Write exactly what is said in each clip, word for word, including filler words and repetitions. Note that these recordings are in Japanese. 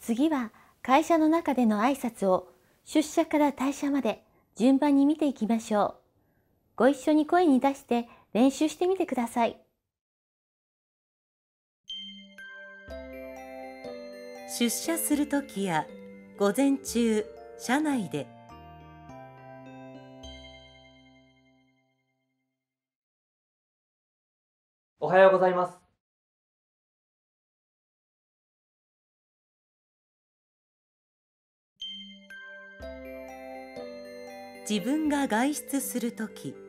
次は会社の中での挨拶を出社から退社まで順番に見ていきましょう。ご一緒に声に出して練習してみてください。 出社するときや午前中、社内で。 おはようございます。 自分が外出するとき。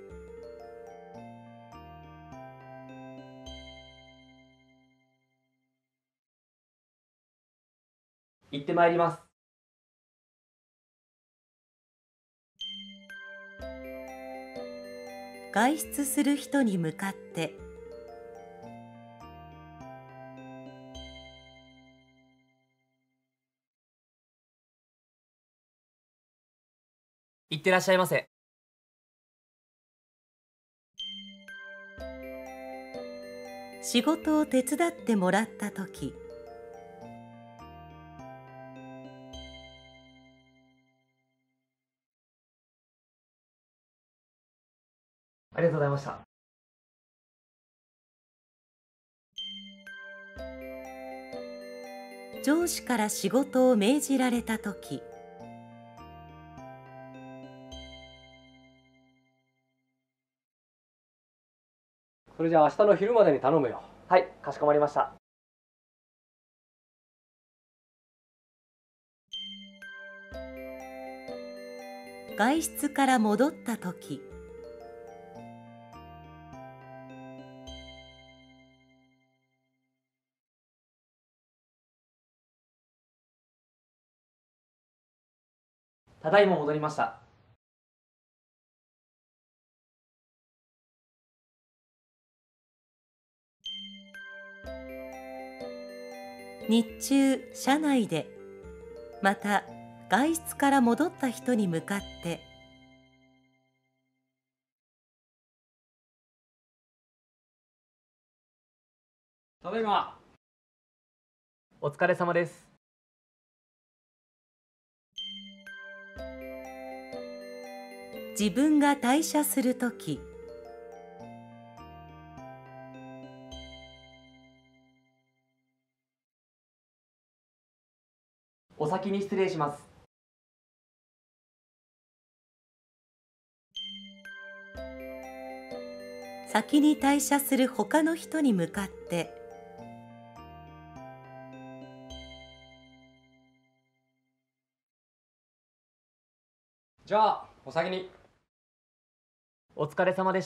行ってまいります。 外出する人に向かって。 行ってらっしゃいませ。 仕事を手伝ってもらったとき。 ありがとうございました。 上司から仕事を命じられたとき。 それじゃあ明日の昼までに頼むよ。 はい、かしこまりました。 外出から戻ったとき。 ただいま戻りました。 日中、社内で。また、外出から戻った人に向かって。 ただいま。 お疲れ様です。 自分が退社するとき。 お先に失礼します。 先に退社する他の人に向かって。 じゃあお先に。 お疲れ様でした。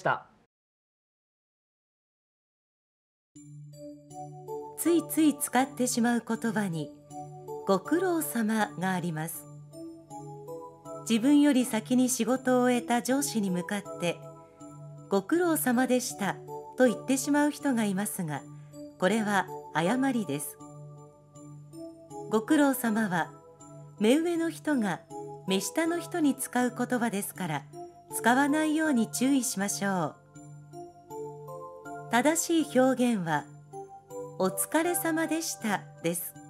ついつい使ってしまう言葉にご苦労様があります。自分より先に仕事を終えた上司に向かってご苦労様でしたと言ってしまう人がいますが、これは誤りです。ご苦労様は目上の人が目下の人に使う言葉ですから、使わないように注意しましょう。正しい表現はお疲れ様でしたです。